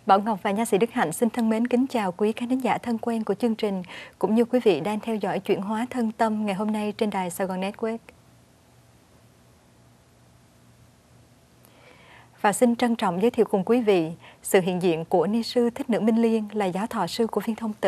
Bảo Ngọc và nha sĩ Đức Hạnh xin thân mến kính chào quý khán giả thân quen của chương trình, cũng như quý vị đang theo dõi Chuyển hóa thân tâm ngày hôm nay trên đài Sài Gòn Network. Và xin trân trọng giới thiệu cùng quý vị sự hiện diện của Ni sư Thích Nữ Minh Liên, là giáo thọ sư của Viên Thông Tự.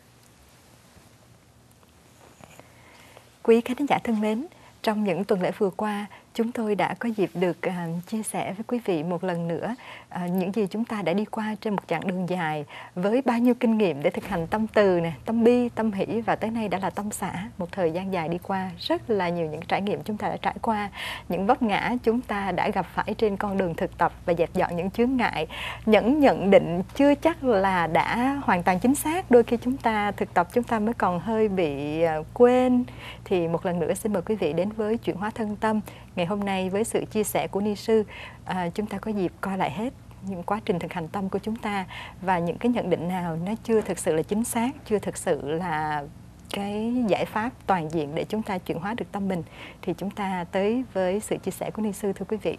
Quý khán giả thân mến, trong những tuần lễ vừa qua, chúng tôi đã có dịp được chia sẻ với quý vị một lần nữa những gì chúng ta đã đi qua trên một chặng đường dài, với bao nhiêu kinh nghiệm để thực hành tâm từ, tâm bi, tâm hỷ, và tới nay đã là tâm xả. Một thời gian dài đi qua, rất là nhiều những trải nghiệm chúng ta đã trải qua, những vấp ngã chúng ta đã gặp phải trên con đường thực tập và dẹp dọn những chướng ngại, những nhận định chưa chắc là đã hoàn toàn chính xác. Đôi khi chúng ta thực tập chúng ta mới còn hơi bị quên. Thì một lần nữa xin mời quý vị đến với Chuyển hóa thân tâm. Ngày hôm nay với sự chia sẻ của Ni sư, chúng ta có dịp coi lại hết những quá trình thực hành tâm của chúng ta, và những cái nhận định nào nó chưa thực sự là chính xác, chưa thực sự là cái giải pháp toàn diện để chúng ta chuyển hóa được tâm mình, thì chúng ta tới với sự chia sẻ của Ni sư, thưa quý vị.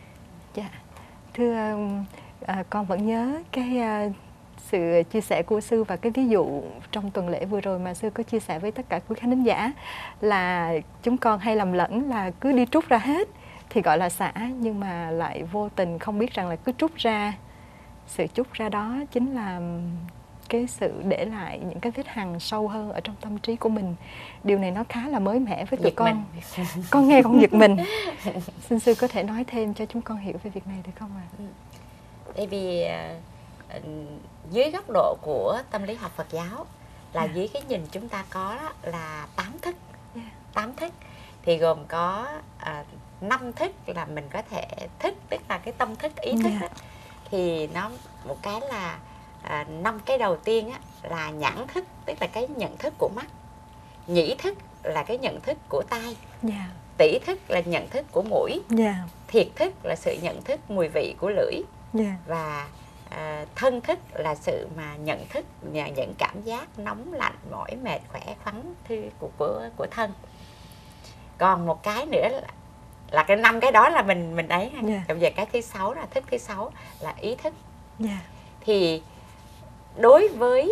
Thưa con vẫn nhớ cái sự chia sẻ của sư và cái ví dụ trong tuần lễ vừa rồi mà sư có chia sẻ với tất cả quý khán giả, là chúng con hay lầm lẫn là cứ đi trút ra hết thì gọi là xả, nhưng mà lại vô tình không biết rằng là cứ trút ra, sự trút ra đó chính là cái sự để lại những cái vết hằn sâu hơn ở trong tâm trí của mình. Điều này nó khá là mới mẻ với tụi con. Con nghe con giật mình. Xin sư có thể nói thêm cho chúng con hiểu về việc này được không ạ? Tại vì dưới góc độ của tâm lý học Phật giáo là dưới cái nhìn chúng ta có đó là 8 thức. 8 thức thì gồm có 5 thức là mình có thể thức, tức là cái tâm thức, ý thức đó. Thì nó một cái là 5 cái đầu tiên á, là nhãn thức, tức là cái nhận thức của mắt. Nhĩ thức là cái nhận thức của tai. Tỷ thức là nhận thức của mũi. Thiệt thức là sự nhận thức mùi vị của lưỡi. Và thân thức là sự mà nhận thức những cảm giác nóng lạnh, mỏi mệt, khỏe khoắn của thân. Còn một cái nữa là cái 5 cái đó là mình ấy. Bây giờ cái thứ 6 là thức thứ 6 là ý thức. Thì đối với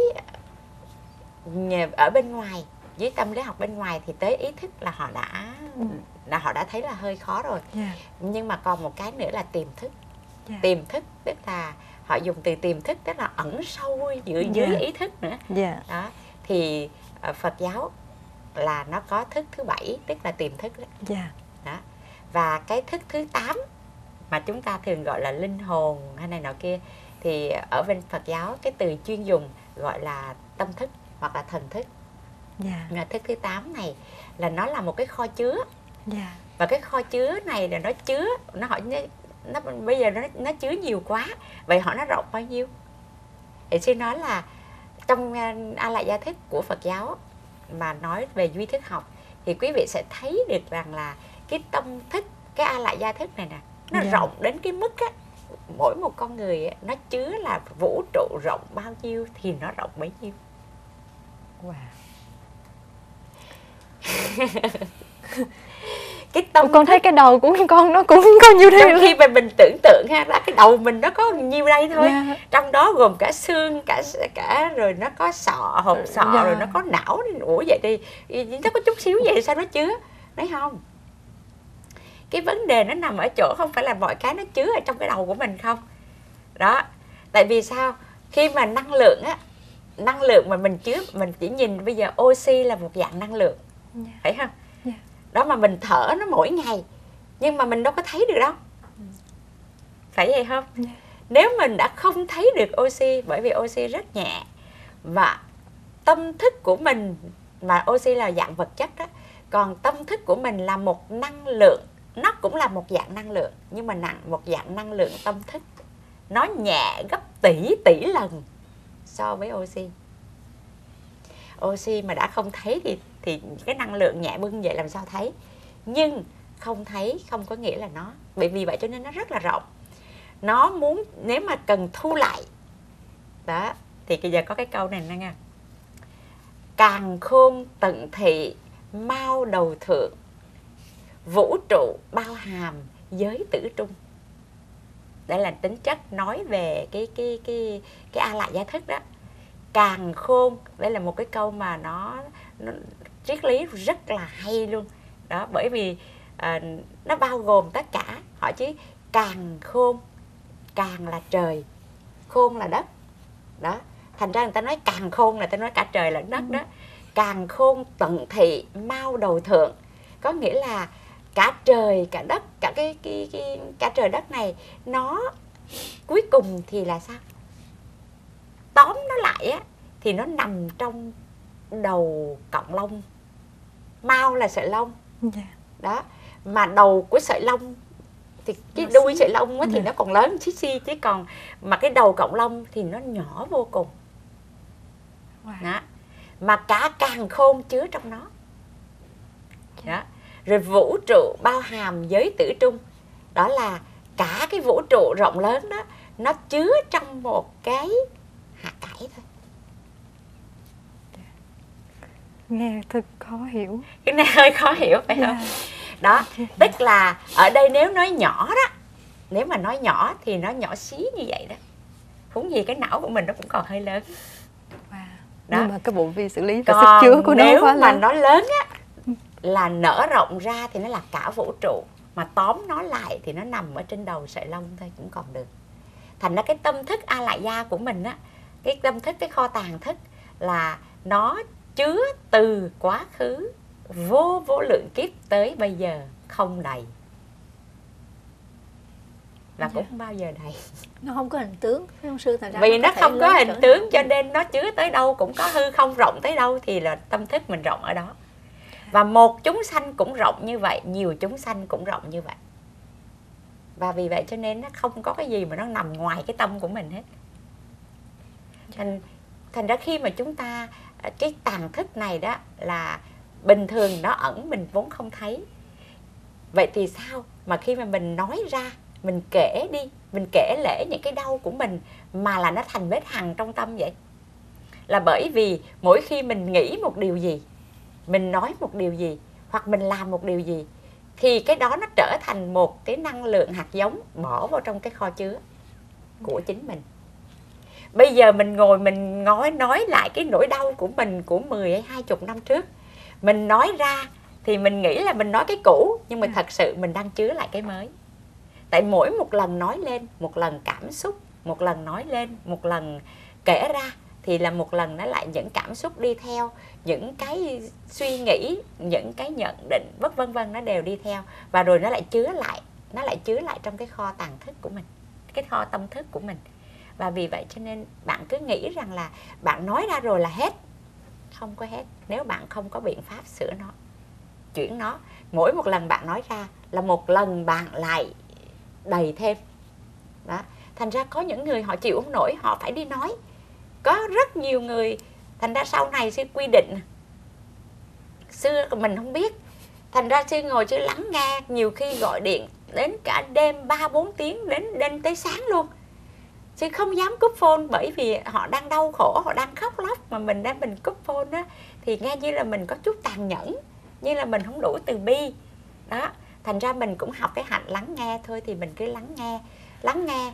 ở bên ngoài, với tâm lý học bên ngoài thì tới ý thức là họ đã thấy là hơi khó rồi. Nhưng mà còn một cái nữa là tiềm thức. Tiềm thức tức là họ dùng từ tiềm thức, tức là ẩn sâu dưới ý thức nữa. Đó thì Phật giáo là nó có thức thứ 7, tức là tiềm thức đó. Đó. Và cái thức thứ 8 mà chúng ta thường gọi là linh hồn hay này nọ kia, thì ở bên Phật giáo cái từ chuyên dùng gọi là tâm thức hoặc là thần thức. Thức thứ 8 này là nó là một cái kho chứa. Và cái kho chứa này là nó chứa, bây giờ nó chứa nhiều quá. Vậy họ nó rộng bao nhiêu? Thì xin nói là trong A Lại Gia Thức của Phật giáo mà nói về duy thức học thì quý vị sẽ thấy được rằng là cái tâm thức, cái A Lại Gia Thức này nè, nó rộng đến cái mức á, mỗi một con người nó chứa là vũ trụ rộng bao nhiêu thì nó rộng bấy nhiêu. Cái tâm con thấy cái đầu của con nó cũng có nhiêu đây. Trong khi mà mình tưởng tượng ha, là cái đầu mình nó có nhiêu đây thôi. Trong đó gồm cả xương, cả rồi nó có sọ, hộp sọ, rồi nó có não. Ủa vậy thì nó có chút xíu vậy sao nó chứa? Đấy không? Cái vấn đề nó nằm ở chỗ không phải là mọi cái nó chứa ở trong cái đầu của mình không. Đó. Tại vì sao? Khi mà năng lượng á, năng lượng mà mình chứa, mình chỉ nhìn bây giờ oxy là một dạng năng lượng. Phải không? Đó, mà mình thở nó mỗi ngày, nhưng mà mình đâu có thấy được đâu. Phải vậy không? Nếu mình đã không thấy được oxy, bởi vì oxy rất nhẹ, và tâm thức của mình, mà oxy là dạng vật chất đó, còn tâm thức của mình là một năng lượng, nó cũng là một dạng năng lượng, nhưng mà một dạng năng lượng tâm thức, nó nhẹ gấp tỷ lần so với oxy. Oxy mà đã không thấy thì cái năng lượng nhẹ bưng vậy làm sao thấy. Nhưng không thấy không có nghĩa là nó, bởi vì vậy cho nên nó rất là rộng. Nó muốn, nếu mà cần thu lại đó, thì bây giờ có cái câu này nè nghe: càn khôn tận thị mau đầu thượng, vũ trụ bao hàm giới tử trung. đây là tính chất nói về cái A Lại Gia Thức đó. Càng khôn, đây là một cái câu mà nó triết lý rất là hay luôn đó, bởi vì nó bao gồm tất cả. Họ chứ càng khôn, càng là trời, khôn là đất đó, thành ra người ta nói càng khôn là ta nói cả trời lẫn đất đó. Càng khôn tận thị mau đầu thượng, có nghĩa là cả trời cả đất, cả cả trời đất này, nó cuối cùng thì là sao? Tóm nó lại á thì nó nằm trong đầu cọng lông. Mau là sợi lông đó, mà đầu của sợi lông thì cái đuôi sợi lông á thì nó còn lớn xí xí, chứ còn mà cái đầu cọng lông thì nó nhỏ vô cùng đó. Mà cả càng khôn chứa trong nó đó. Rồi vũ trụ bao hàm giới tử trung, đó là cả cái vũ trụ rộng lớn đó, nó chứa trong một cái hạt cải thôi. Nghe thật khó hiểu. Cái này hơi khó hiểu phải không? Đó, tức là ở đây nếu nói nhỏ đó, nếu mà nói nhỏ thì nó nhỏ xí như vậy đó. Huống gì cái não của mình nó cũng còn hơi lớn. Đó. Nhưng mà cái bộ vi xử lý và sức chứa của nó quá lớn. Nếu mà nó lớn á, là nở rộng ra thì nó là cả vũ trụ, mà tóm nó lại thì nó nằm ở trên đầu sợi lông thôi cũng còn được. Thành ra cái tâm thức A Lại Gia của mình á, cái tâm thức, cái kho tàng thức là nó chứa từ quá khứ vô lượng kiếp tới bây giờ không đầy, và cũng không bao giờ đầy. Nó không có hình tướng, phải không sư? Thành ra vì nó không có hình tướng cho nên nó chứa tới đâu cũng có hư không, rộng tới đâu thì là tâm thức mình rộng ở đó. Và một chúng sanh cũng rộng như vậy, nhiều chúng sanh cũng rộng như vậy. Và vì vậy cho nên nó không có cái gì mà nó nằm ngoài cái tâm của mình hết. Thành ra khi mà chúng ta, cái tàng thức này đó là bình thường nó ẩn, mình vốn không thấy. Vậy thì sao mà khi mà mình nói ra, mình kể đi, mình kể lể những cái đau của mình mà là nó thành vết hằn trong tâm vậy? Là bởi vì mỗi khi mình nghĩ một điều gì, mình nói một điều gì, hoặc mình làm một điều gì, thì cái đó nó trở thành một cái năng lượng hạt giống bỏ vào trong cái kho chứa của chính mình. Bây giờ mình ngồi mình nói lại cái nỗi đau của mình của 10 hay 20 năm trước, mình nói ra thì mình nghĩ là mình nói cái cũ, nhưng mà thật sự mình đang chứa lại cái mới. Tại mỗi một lần nói lên, một lần cảm xúc, một lần nói lên, một lần kể ra, thì là một lần nó lại những cảm xúc đi theo, những cái suy nghĩ, những cái nhận định vân vân nó đều đi theo, và rồi nó lại chứa lại trong cái kho tàng thức của mình, cái kho tâm thức của mình. Và vì vậy cho nên bạn cứ nghĩ rằng là bạn nói ra rồi là hết. Không có hết nếu bạn không có biện pháp sửa nó, chuyển nó. Mỗi một lần bạn nói ra là một lần bạn lại đầy thêm đó. Thành ra có những người họ chịu không nổi, họ phải đi nói. Có rất nhiều người, thành ra sau này sư quy định, xưa mình không biết, thành ra sư ngồi sư lắng nghe, nhiều khi gọi điện đến cả đêm 3-4 tiếng, đến tới sáng luôn. Sư không dám cúp phone, bởi vì họ đang đau khổ, họ đang khóc lóc, mà mình cúp phone á thì nghe như là mình có chút tàn nhẫn, như là mình không đủ từ bi đó. Thành ra mình cũng học cái hạnh lắng nghe thôi, thì mình cứ lắng nghe,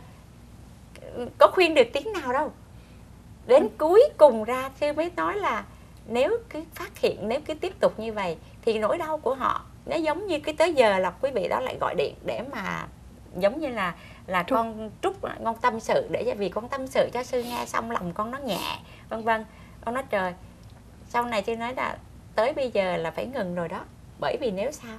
có khuyên được tiếng nào đâu. Đến cuối cùng ra sư mới nói là nếu cứ phát hiện, nếu cứ tiếp tục như vậy thì nỗi đau của họ nó giống như cái tới giờ là quý vị đó lại gọi điện để mà giống như là con Trúc, con tâm sự, để vì con tâm sự cho sư nghe, xong lòng con nó nhẹ vân vân. Con nói trời, sau này sư nói là tới bây giờ là phải ngừng rồi đó. Bởi vì nếu sao,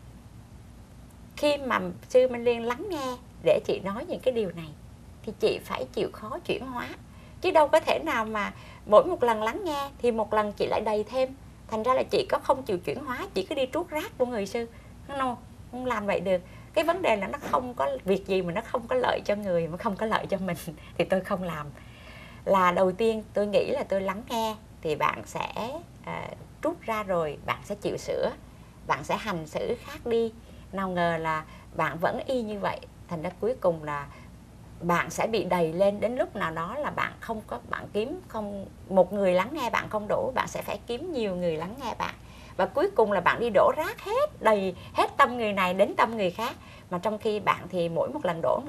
khi mà sư Minh Liên lắng nghe để chị nói những cái điều này thì chị phải chịu khó chuyển hóa, chứ đâu có thể nào mà mỗi một lần lắng nghe thì một lần chị lại đầy thêm. Thành ra là chị có không chịu chuyển hóa, chị cứ đi trút rác của người sư. Không làm vậy được. Cái vấn đề là nó không có việc gì mà nó không có lợi cho người, mà không có lợi cho mình thì tôi không làm. Là đầu tiên tôi nghĩ là tôi lắng nghe thì bạn sẽ trút ra, rồi bạn sẽ chịu sửa, bạn sẽ hành xử khác đi. Nào ngờ là bạn vẫn y như vậy. Thành ra cuối cùng là bạn sẽ bị đầy lên, đến lúc nào đó là bạn không có, bạn kiếm không, một người lắng nghe bạn không đủ, bạn sẽ phải kiếm nhiều người lắng nghe bạn. Và cuối cùng là bạn đi đổ rác hết, đầy hết tâm người này đến tâm người khác. Mà trong khi bạn thì mỗi một lần đổ người khác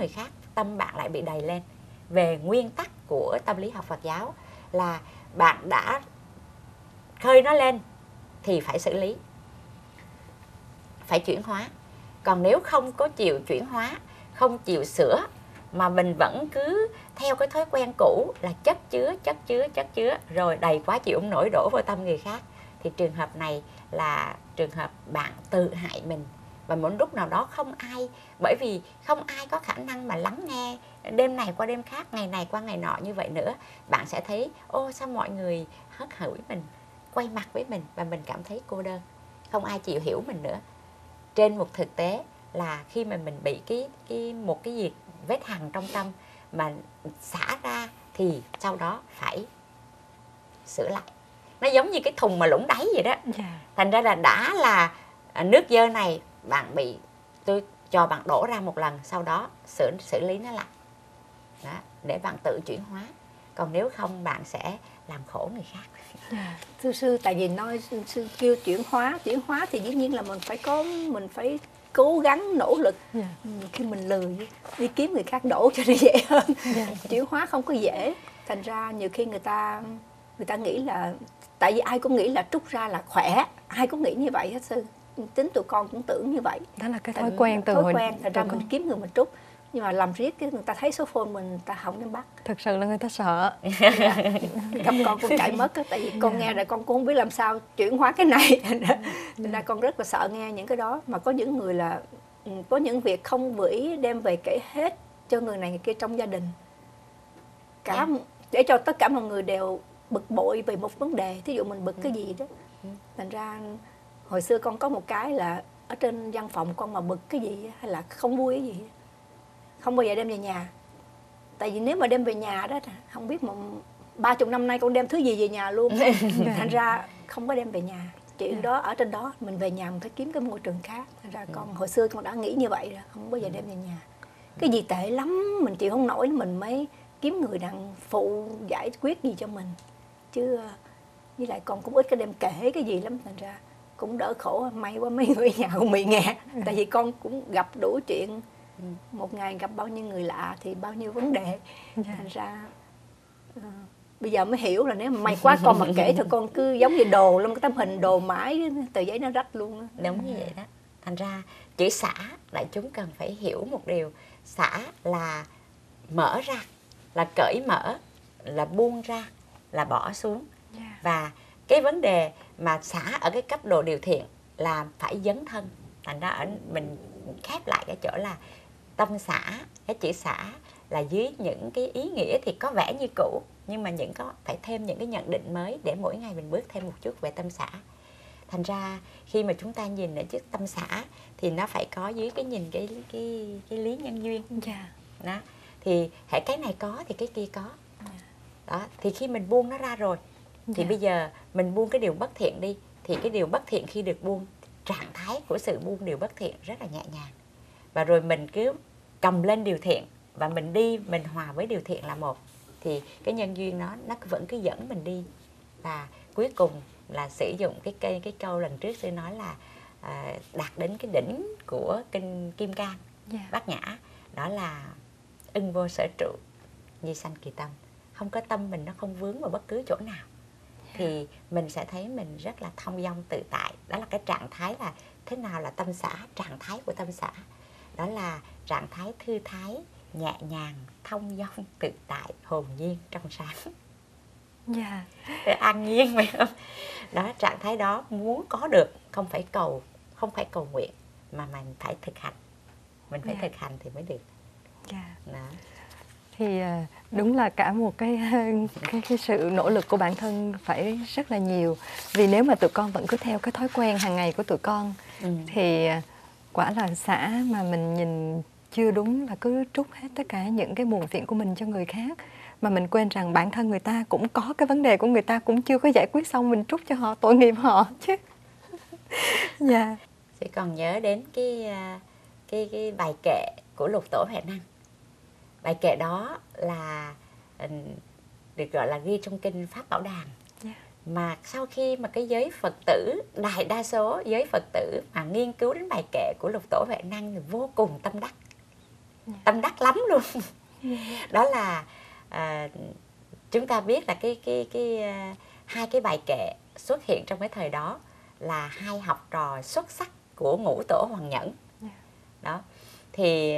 tâm bạn lại bị đầy lên. Về nguyên tắc của tâm lý học Phật giáo là bạn đã khơi nó lên thì phải xử lý, phải chuyển hóa. Còn nếu không có chịu chuyển hóa, không chịu sửa, mà mình vẫn cứ theo cái thói quen cũ là chất chứa, rồi đầy quá chịu không nổi đổ vào tâm người khác, thì trường hợp này là trường hợp bạn tự hại mình. Và một lúc nào đó không ai, bởi vì không ai có khả năng mà lắng nghe đêm này qua đêm khác, ngày này qua ngày nọ như vậy nữa. Bạn sẽ thấy, ô sao mọi người hớt hủi mình, quay mặt với mình, và mình cảm thấy cô đơn, không ai chịu hiểu mình nữa. Trên một thực tế là khi mà mình bị một cái gì vết hằn trong tâm mà xả ra thì sau đó phải sửa lại. Nó giống như cái thùng mà lũng đáy vậy đó. Thành ra là đã là nước dơ này, bạn bị, tôi cho bạn đổ ra một lần, sau đó xử lý nó lại đó, để bạn tự chuyển hóa. Còn nếu không bạn sẽ làm khổ người khác. Thưa sư, tại vì nói sư kêu chuyển hóa thì dĩ nhiên là mình phải cố gắng nỗ lực. Khi mình lười đi kiếm người khác đổ cho nó dễ hơn. Chuyển hóa không có dễ. Thành ra nhiều khi người ta nghĩ là, tại vì ai cũng nghĩ là trút ra là khỏe, ai cũng nghĩ như vậy hết sư. Tính tụi con cũng tưởng như vậy. Đó là cái thói quen từ thói quen. Thành ra mình kiếm người mình trút, nhưng mà làm riết cái người ta thấy số phone mình, người ta không dám bắt. Thực sự là người ta sợ. Gặp con chạy mất đó, tại vì con nghe rồi con cũng không biết làm sao chuyển hóa cái này. Nên là con rất là sợ nghe những cái đó. Mà có những người là có những việc không vĩ đem về kể hết cho người này người kia trong gia đình, để cho tất cả mọi người đều bực bội về một vấn đề. Thí dụ mình bực cái gì đó. Thành ra hồi xưa con có một cái là ở trên văn phòng con mà bực cái gì hay là không vui cái gì, không bao giờ đem về nhà. Tại vì nếu mà đem về nhà đó, không biết mà 30 năm nay con đem thứ gì về nhà luôn. Thành ra không có đem về nhà. Chuyện đó ở trên đó, mình về nhà mình phải kiếm cái môi trường khác. Thành ra con hồi xưa con đã nghĩ như vậy rồi, không bao giờ đem về nhà. Cái gì tệ lắm mình chịu không nổi, mình mới kiếm người đặng phụ giải quyết gì cho mình. Chứ với lại con cũng ít cái đem kể cái gì lắm, thành ra cũng đỡ khổ. May quá mấy người nhà cũng bị nghẹt. Tại vì con cũng gặp đủ chuyện. Một ngày gặp bao nhiêu người lạ thì bao nhiêu vấn đề. Thành ra bây giờ mới hiểu là nếu mà may quá con mà kể thì con cứ giống như đồ luôn, cái tấm hình đồ mãi, tờ giấy nó rách luôn. Đúng như vậy đó. Thành ra chữ xả đại chúng cần phải hiểu một điều. Xả là mở ra, là cởi mở, là buông ra, là bỏ xuống. Và cái vấn đề mà xả ở cái cấp độ điều thiện là phải dấn thân. Thành ra mình khép lại cái chỗ là tâm xả, cái chữ xả là dưới những cái ý nghĩa thì có vẻ như cũ, nhưng mà phải thêm những cái nhận định mới để mỗi ngày mình bước thêm một chút về tâm xả. Thành ra khi mà chúng ta nhìn ở chữ tâm xả thì nó phải có dưới cái nhìn cái lý nhân duyên. Đó. Thì hễ cái này có thì cái kia có. Đó. Thì khi mình buông nó ra rồi thì bây giờ mình buông cái điều bất thiện đi, thì cái điều bất thiện khi được buông, trạng thái của sự buông điều bất thiện rất là nhẹ nhàng. Và rồi mình cứ cầm lên điều thiện và mình đi, mình hòa với điều thiện là một, thì cái nhân duyên nó vẫn cứ dẫn mình đi. Và cuối cùng là sử dụng cái câu lần trước tôi nói là đạt đến cái đỉnh của kinh Kim Cang Bát Nhã, đó là ưng vô sở trụ, nhi sanh kỳ tâm. Không có tâm mình nó không vướng vào bất cứ chỗ nào thì mình sẽ thấy mình rất là thông dong tự tại. Đó là cái trạng thái là thế nào là tâm xả. Trạng thái của tâm xả đó là trạng thái thư thái, nhẹ nhàng, thông dong, tự tại, hồn nhiên, trong sáng. An nhiên phải không? Đó, trạng thái đó muốn có được không phải cầu nguyện mà mình phải thực hành. Mình phải thực hành thì mới được. Đó. Thì đúng là cả một cái sự nỗ lực của bản thân phải rất là nhiều. Vì nếu mà tụi con vẫn cứ theo cái thói quen hàng ngày của tụi con thì quả là xả mà mình nhìn chưa đúng, là cứ trút hết tất cả những cái buồn phiền của mình cho người khác. Mà mình quên rằng bản thân người ta cũng có cái vấn đề của người ta, cũng chưa có giải quyết xong, mình trút cho họ, tội nghiệp họ chứ. Chị còn nhớ đến cái bài kệ của Lục Tổ Huệ Năng. Bài kệ đó là được gọi là ghi trong kinh Pháp Bảo Đàn. Mà sau khi mà cái giới Phật tử, đại đa số giới Phật tử mà nghiên cứu đến bài kệ của Lục Tổ Huệ Năng thì vô cùng tâm đắc. tâm đắc lắm luôn. Đó là chúng ta biết là hai cái bài kệ xuất hiện trong cái thời đó là hai học trò xuất sắc của Ngũ Tổ Hoàng Nhẫn. Đó thì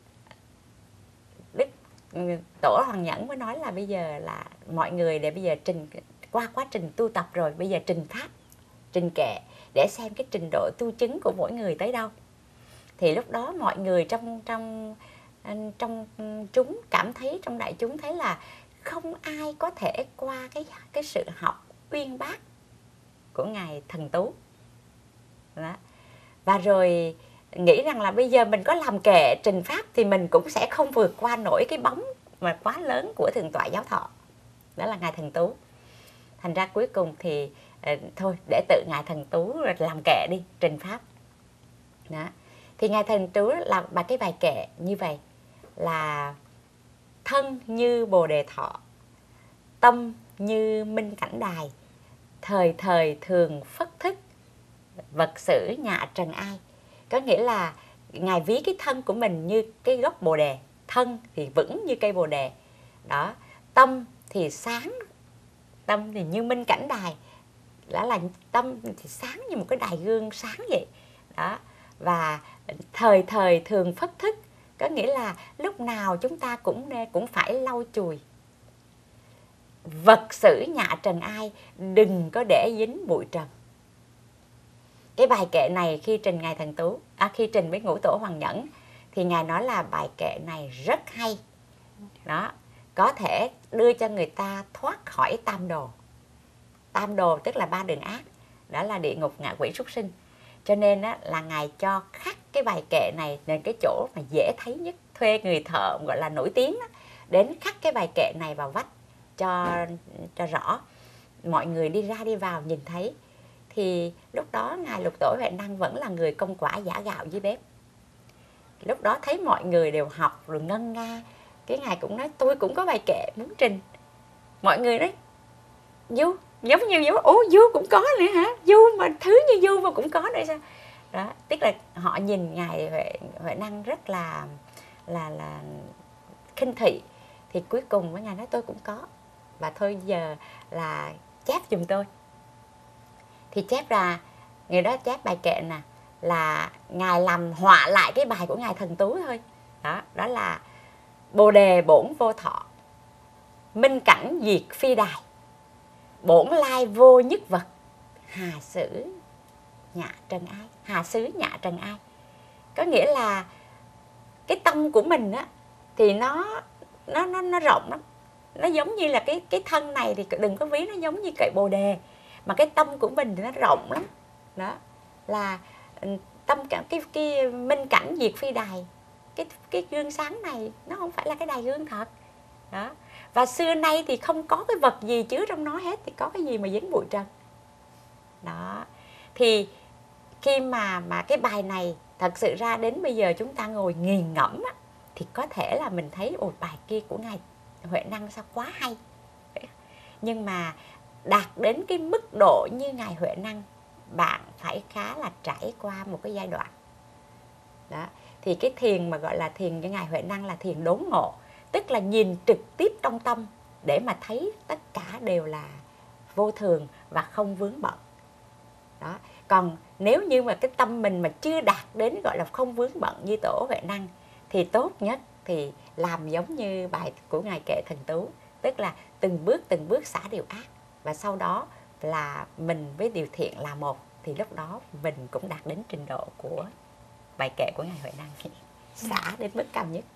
Đức Tổ Hoàng Nhẫn mới nói là bây giờ là mọi người để bây giờ qua quá trình tu tập rồi, bây giờ trình pháp, trình kệ để xem cái trình độ tu chứng của mỗi người tới đâu. Thì lúc đó mọi người trong chúng cảm thấy, trong đại chúng thấy là không ai có thể qua cái sự học uyên bác của ngài Thần Tú. Đó. Và rồi nghĩ rằng là bây giờ mình có làm kệ trình pháp thì mình cũng sẽ không vượt qua nổi cái bóng mà quá lớn của Thượng tọa Giáo Thọ, đó là ngài Thần Tú. Thành ra cuối cùng thì thôi để tự ngài Thần Tú làm kệ đi, trình pháp. Đó. Thì ngài Thần Tú là cái bài kệ như vậy là: thân như Bồ Đề Thọ, tâm như Minh Cảnh Đài, thời thời thường phất thức, vật sử nhạ trần ai. Có nghĩa là ngài ví cái thân của mình như cái gốc bồ đề, thân thì vững như cây bồ đề. Đó, tâm thì sáng, tâm thì như Minh Cảnh Đài, đó là tâm thì sáng như một cái đài gương sáng vậy. Đó, và thời thời thường phất thức, có nghĩa là lúc nào chúng ta cũng phải lau chùi. Vật sử nhạ trần ai, đừng có để dính bụi trần. Cái bài kệ này khi trình ngài Thần Tú, khi trình với Ngũ Tổ Hoàng Nhẫn thì ngài nói là bài kệ này rất hay. Đó, có thể đưa cho người ta thoát khỏi tam đồ. Tam đồ tức là ba đường ác, đó là địa ngục, ngạ quỷ, súc sinh. Cho nên là ngài cho khắc cái bài kệ này nên cái chỗ mà dễ thấy nhất, thuê người thợ gọi là nổi tiếng đến khắc cái bài kệ này vào vách cho rõ, mọi người đi ra đi vào nhìn thấy. Thì lúc đó ngài Lục Tổ Huệ Năng vẫn là người công quả giã gạo dưới bếp. Lúc đó thấy mọi người đều học rồi ngân nga, cái ngài cũng nói tôi cũng có bài kệ muốn trình. Mọi người nói Du, giống như Du cũng có nữa hả? Du mà thứ như Du mà cũng có nữa sao? Đó, tức là họ nhìn ngài Huệ Năng rất là khinh thị. Thì cuối cùng với ngài nói tôi cũng có, và thôi giờ là chép giùm tôi. Thì chép ra, người đó chép bài kệ nè, là ngài làm họa lại cái bài của ngài Thần Tú thôi. Đó là Bồ đề bổn vô thọ, minh cảnh diệt phi đài, bổn lai vô nhất vật, hà sử nhạ trần ai. Hà xứ nhạ trần ai có nghĩa là cái tâm của mình á thì nó rộng lắm. Nó giống như là cái thân này thì đừng có ví nó giống như cây bồ đề, mà cái tâm của mình thì nó rộng lắm. Đó là tâm cái minh cảnh diệt phi đài, cái gương sáng này nó không phải là cái đài gương thật. Đó, và xưa nay thì không có cái vật gì chứa trong nó hết, thì có cái gì mà dính bụi trần. Đó, thì khi mà cái bài này thật sự ra đến bây giờ chúng ta ngồi nghiền ngẫm á, thì có thể là mình thấy ồ, bài kia của ngài Huệ Năng sao quá hay. Nhưng mà đạt đến cái mức độ như ngài Huệ Năng, bạn phải khá là trải qua một cái giai đoạn. Đó, thì cái thiền mà gọi là thiền như ngài Huệ Năng là thiền đốn ngộ, tức là nhìn trực tiếp trong tâm để mà thấy tất cả đều là vô thường và không vướng bận. Đó, còn nếu như mà cái tâm mình mà chưa đạt đến gọi là không vướng bận như Tổ Huệ Năng thì tốt nhất thì làm giống như bài của ngài Kệ Thần Tú, tức là từng bước xả điều ác, và sau đó là mình với điều thiện là một, thì lúc đó mình cũng đạt đến trình độ của bài kệ của ngài Huệ Năng, xả đến mức cao nhất.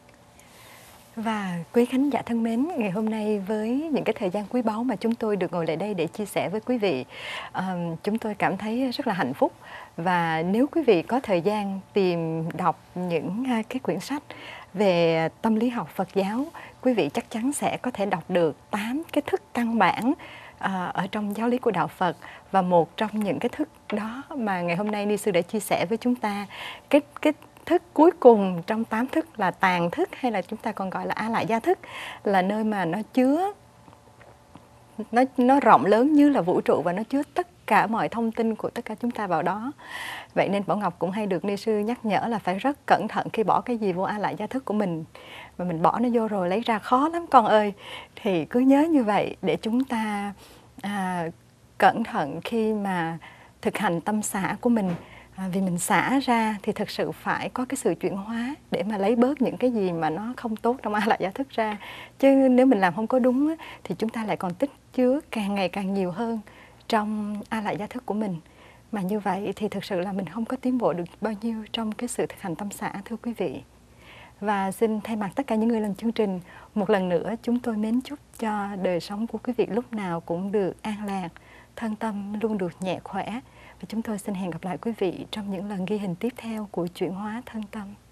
Và quý khán giả thân mến, ngày hôm nay với những cái thời gian quý báu mà chúng tôi được ngồi lại đây để chia sẻ với quý vị, chúng tôi cảm thấy rất là hạnh phúc. Và nếu quý vị có thời gian tìm đọc những cái quyển sách về tâm lý học Phật giáo, quý vị chắc chắn sẽ có thể đọc được 8 cái thức căn bản ở trong giáo lý của Đạo Phật. Và một trong những cái thức đó mà ngày hôm nay Ni Sư đã chia sẻ với chúng ta, cái thức cuối cùng trong 8 thức là tàng thức, hay là chúng ta còn gọi là A Lại Gia thức, là nơi mà nó chứa, nó rộng lớn như là vũ trụ, và nó chứa tất cả mọi thông tin của tất cả chúng ta vào đó. Vậy nên Bảo Ngọc cũng hay được ni sư nhắc nhở là phải rất cẩn thận khi bỏ cái gì vô A Lại Gia Thức của mình. Mà mình bỏ nó vô rồi lấy ra khó lắm con ơi. Thì cứ nhớ như vậy để chúng ta cẩn thận khi mà thực hành tâm xả của mình. Vì mình xả ra thì thực sự phải có cái sự chuyển hóa để mà lấy bớt những cái gì mà nó không tốt trong A Lại Gia Thức ra. Chứ nếu mình làm không có đúng thì chúng ta lại còn tích chứa càng ngày càng nhiều hơn trong A Lại Gia Thức của mình. Mà như vậy thì thực sự là mình không có tiến bộ được bao nhiêu trong cái sự thực hành tâm xả, thưa quý vị. Và xin thay mặt tất cả những người làm chương trình, một lần nữa chúng tôi mến chúc cho đời sống của quý vị lúc nào cũng được an lạc, thân tâm luôn được nhẹ khỏe. Và chúng tôi xin hẹn gặp lại quý vị trong những lần ghi hình tiếp theo của Chuyển Hóa Thân Tâm.